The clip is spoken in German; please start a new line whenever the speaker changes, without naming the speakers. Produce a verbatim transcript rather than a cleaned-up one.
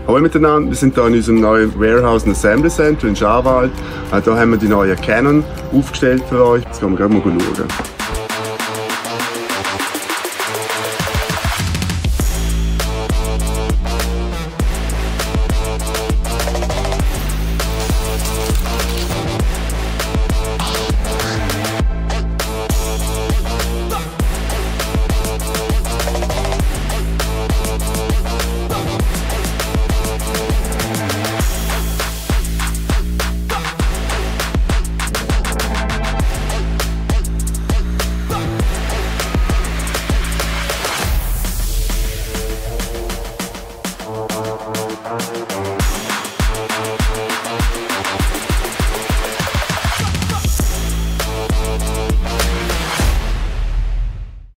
Hallo miteinander, wir sind hier in unserem neuen Warehouse and Assembly Center in Scharwald. Hier haben wir die neue Canon aufgestellt für euch. Jetzt gehen wir gleich mal schauen.